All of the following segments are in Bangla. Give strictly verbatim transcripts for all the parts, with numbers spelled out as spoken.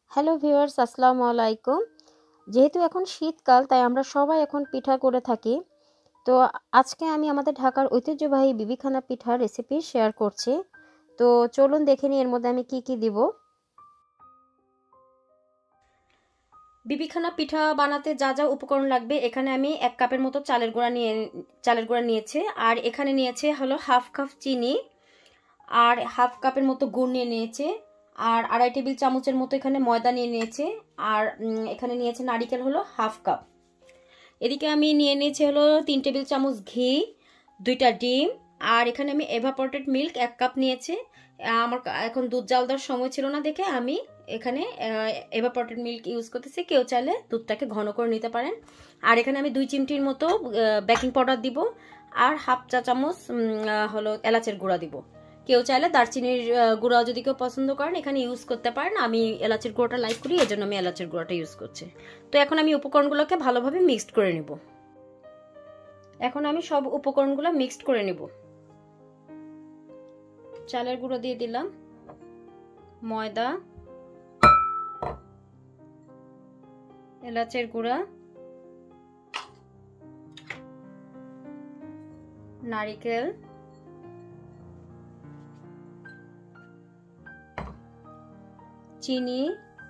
হ্যালো ভিউয়ার্স, আসসালামু আলাইকুম। যেহেতু এখন শীতকাল তাই আমরা সবাই এখন পিঠা করে থাকি। তো আজকে আমি আমাদের ঢাকার ঐতিহ্যবাহী বিবিখানা পিঠার রেসিপি শেয়ার করছি। তো চলুন দেখে নিই এর মধ্যে আমি কি কি দিব। বিবিখানা পিঠা বানাতে যা যা উপকরণ লাগবে এখানে আমি এক কাপের মতো চালের গুঁড়া নিয়ে চালের গুঁড়া নিয়েছি, আর এখানে নিয়েছে হলো হাফ কাপ চিনি, আর হাফ কাপের মতো গুড় নিয়ে নিয়েছে, আর আড়াই টেবিল চামচের মতো এখানে ময়দা নিয়ে নিয়েছে, আর এখানে নিয়েছে নারিকেল হলো হাফ কাপ। এদিকে আমি নিয়ে নিয়েছি হলো তিন টেবিল চামচ ঘি, দুইটা ডিম, আর এখানে আমি এভাপোরেটেড মিল্ক এক কাপ নিয়েছি। আমার এখন দুধ জাল দেওয়ার সময় ছিল না দেখে আমি এখানে এভাপোরেটেড মিল্ক ইউজ করতেছি। কেউ চাইলে দুধটাকে ঘন করে নিতে পারেন। আর এখানে আমি দুই চিমটির মতো বেকিং পাউডার দিব, আর হাফ চা চামচ হলো এলাচের গুঁড়া দিব। কেউ চাইলে দারচিনির গুঁড়াও যদি কেউ পছন্দ করেন এখানে ইউজ করতে পারেন। আমি এলাচের গুঁড়োটা লাইক করি, এই জন্য আমি এলাচের গুঁড়োটা ইউজ করছি। তো এখন আমি উপকরণগুলোকে ভালোভাবে মিক্সড করে নেব। এখন আমি সব উপকরণগুলো মিক্সড করে নেব। চালের গুঁড়ো দিয়ে দিলাম, ময়দা, এলাচের গুঁড়া, নারিকেল, চিনি,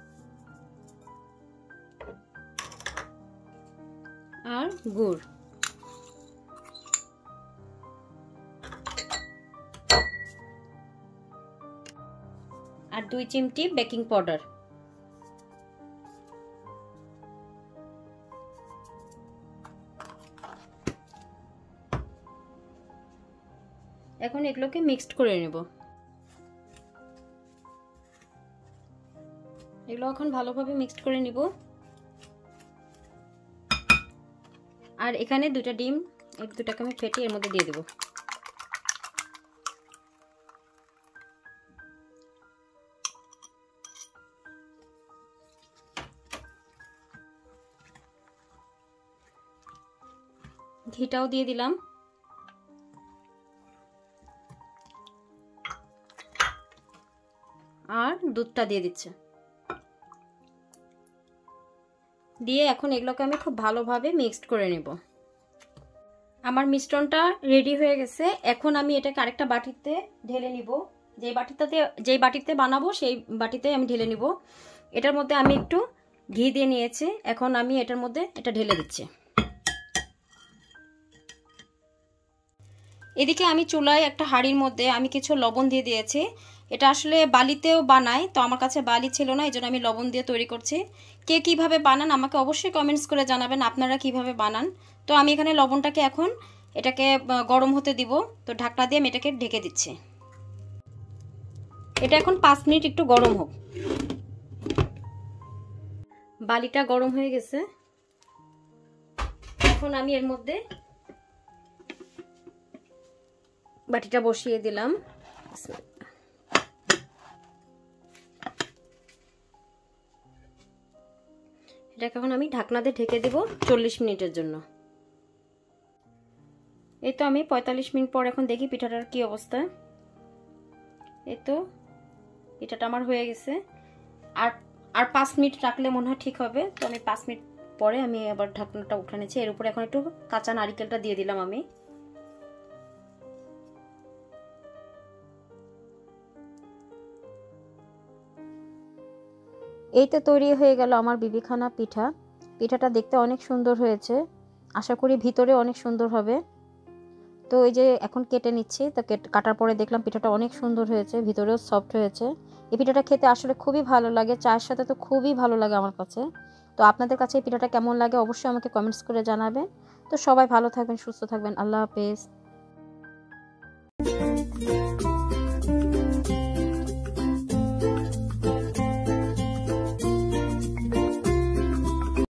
আর গুড়। আর দুই চিমটি বেকিং পাউডার। এখন এগুলোকে মিক্সড করে নেব। এগুলো এখন ভালোভাবে মিক্সড করে নিব। আর এখানে দুটা ডিম, এই দুটাকে আমি ফেটে এর মধ্যে দিয়ে দেব। ঘিটাও দিয়ে দিলাম। আর দুধটা দিয়ে দিচ্ছে। দিয়ে এখন এগুলোকে আমি খুব ভালোভাবে মিক্সড করে নেব। আমার মিশ্রণটা রেডি হয়ে গেছে। এখন আমি এটাকে আরেকটা বাটিতে ঢেলে নিব। যেই বাটিটাতে যেই বাটিতে বানাবো সেই বাটিতে আমি ঢেলে নিব। এটার মধ্যে আমি একটু ঘি দিয়ে নিয়েছি। এখন আমি এটার মধ্যে এটা ঢেলে দিচ্ছি। এদিকে আমি চুলায় একটা হাঁড়ির মধ্যে আমি কিছু লবণ দিয়ে দিয়েছি। এটা আসলে বালিতেও বানাই, তো আমার কাছে বালি ছিল না, এই জন্য আমি লবণ দিয়ে তৈরি করছি। কে কিভাবে বানান আমাকে অবশ্যই কমেন্টস করে জানাবেন আপনারা কিভাবে বানান। তো আমি এখানে লবণটাকে এখন এটাকে গরম হতে দিব। তো ঢাকনা দিয়ে আমি এটাকে ঢেকে দিচ্ছি। এটা এখন পাঁচ মিনিট একটু গরম হোক। বালিটা গরম হয়ে গেছে। এখন আমি এর মধ্যে বাটিটা বসিয়ে দিলাম। এটাকে এখন আমি ঢাকনা দিয়ে ঢেকে দেব চল্লিশ মিনিটের জন্য। এই তো আমি পঁয়তাল্লিশ মিনিট পর এখন দেখি পিঠাটার কি অবস্থা। এই তো পিঠাটা আমার হয়ে গেছে। আর আর পাঁচ মিনিট রাখলে মনে হয় ঠিক হবে। তো আমি পাঁচ মিনিট পরে আমি আবার ঢাকনাটা উঠে নিয়েছি। এর উপরে এখন একটু কাঁচা নারিকেলটা দিয়ে দিলাম আমি। এই তো তৈরি হয়ে গেল আমার বিবিখানা পিঠা। পিঠাটা দেখতে অনেক সুন্দর হয়েছে, আশা করি ভিতরে অনেক সুন্দর হবে। তো এই যে এখন কেটে নিচ্ছি। তো কাটার পরে দেখলাম পিঠাটা অনেক সুন্দর হয়েছে, ভিতরেও সফট হয়েছে। এই পিঠাটা খেতে আসলে খুবই ভালো লাগে, চায়ের সাথে তো খুবই ভালো লাগে আমার কাছে। তো আপনাদের কাছে এই পিঠাটা কেমন লাগে অবশ্যই আমাকে কমেন্টস করে জানাবেন। তো সবাই ভালো থাকবেন, সুস্থ থাকবেন। আল্লাহ হাফেজ।